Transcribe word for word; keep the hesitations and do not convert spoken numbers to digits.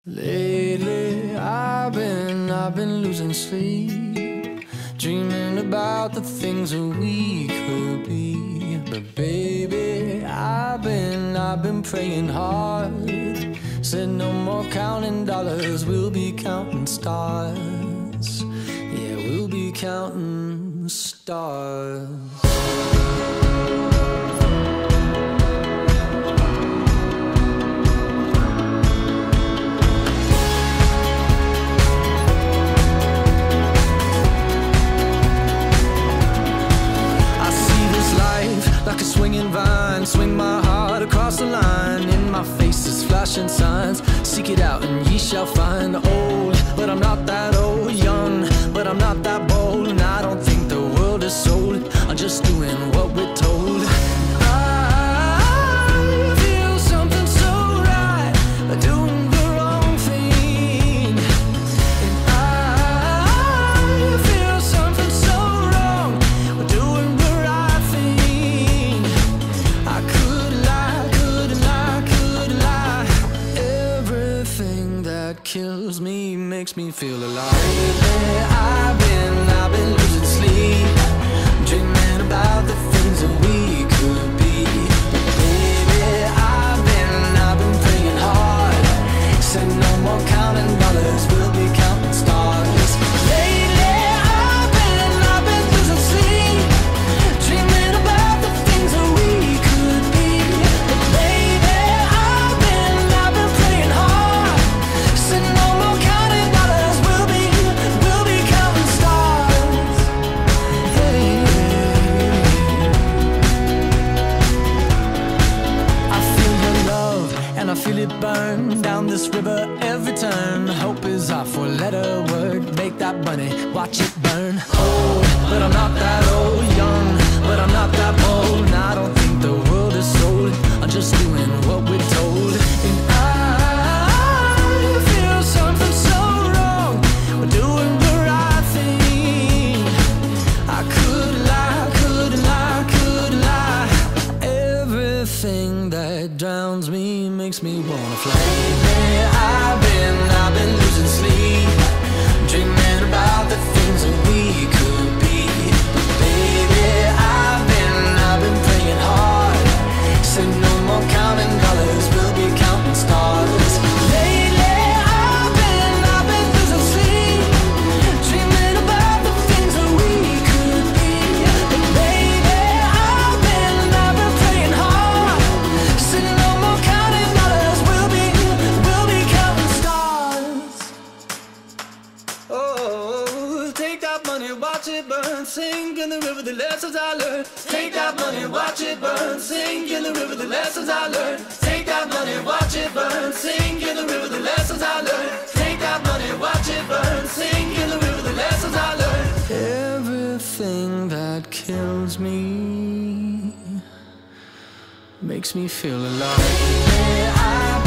Lately, I've been, I've been losing sleep, dreaming about the things that we could be. But baby, I've been, I've been praying hard. Said no more counting dollars, we'll be counting stars. Yeah, we'll be counting stars. Like a swinging vine, swing my heart across the line. In my face is flashing signs. Seek it out and ye shall find. Old, but I'm not that old. Young, but I'm not that bold. And I don't think the world is sold. I'm just doing what we're told. I feel something so right, doing the wrong thing. And I feel something so wrong, doing the right thing. I could lie, could lie, could lie. Everything that kills me makes me feel alive. Lately, I've been, I've been losing sleep, dreaming about the things that we could be. Baby, I've been, I've been praying hard. Said no more counting dollars, we'll be counting stars. Lately, I've been, I've been losing sleep, dreaming about the things that we could be. Baby, I've been, I've been praying hard. Said no more counting dollars, we'll be, we'll be counting stars. Hey. I feel your love and I feel it burn down this river every turn. Hope is our four-letter word. Make that money, watch it burn. Old, but I'm not that old. Young, but I'm not that bold. And I don't think the world is sold. I'm just doing what we're told. And I feel something so wrong, we're doing the right thing. I could lie, could lie, could lie. Everything that drowns me makes me wanna fly. Lately, I've been, I've been losing sleep, dreaming about the things that we could be. But baby, I've been, I've been praying hard. Said no more counting dollars, we'll be counting stars. Lately, I've been, I've been losing sleep, dreaming about the things that we could be. But baby, I've been, I've been praying hard. Said no more counting dollars, we'll be, we'll be counting stars. Oh, take that money, watch it burn, sink in the river, the lessons I learned. Take that money, watch it burn, sink in the river, the lessons I learned. Take that money, watch it burn, sink in the river, the lessons I learned. Take that money, watch it burn, sink in the river, the lessons I learned. Everything that kills me makes me feel alive. I